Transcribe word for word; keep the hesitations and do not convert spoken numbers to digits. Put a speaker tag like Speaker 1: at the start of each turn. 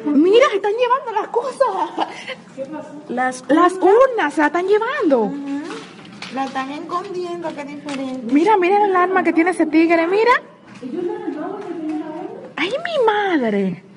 Speaker 1: Mira, se están llevando las cosas.
Speaker 2: ¿Qué pasó?
Speaker 1: Las, las urnas se las están llevando.
Speaker 3: Ujú. La están escondiendo, qué diferente.
Speaker 1: Mira, mira el arma que tiene ese tigre, mira.
Speaker 2: ¿Ellos no han entrado que tienen la orden?
Speaker 1: ¡Ay, mi madre!